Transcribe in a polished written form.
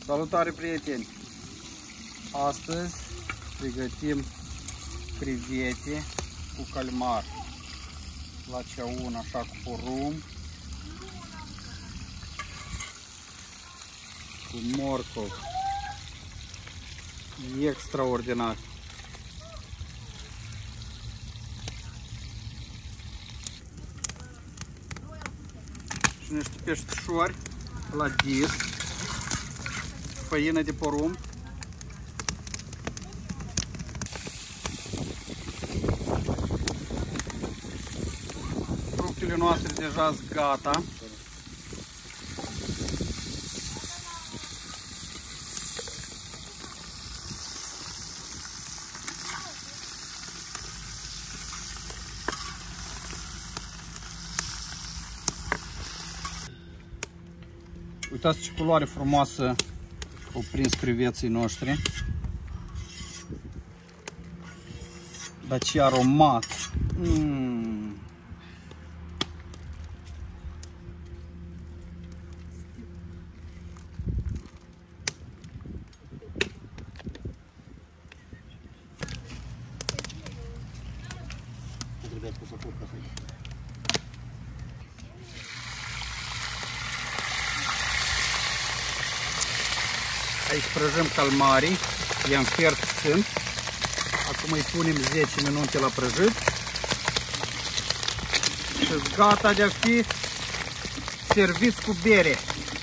Salutare, prieteni! Astăzi pregătim crevete cu calmar la ceaun, așa, cu porumb, cu morcov. E extraordinar! Și niște peștișori la disc, făină de porumb. Fructele noastre deja sunt gata. Uitați ce culoare frumoasă au prins creveții noștri. Dar ce aromat! Aici prăjim calmarii, i-am fiert puțin. Acum îi punem 10 minute la prăjit și gata de a fi serviți cu bere.